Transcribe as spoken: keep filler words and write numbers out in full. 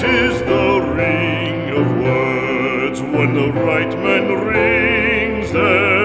is the ring of words. When the right man rings them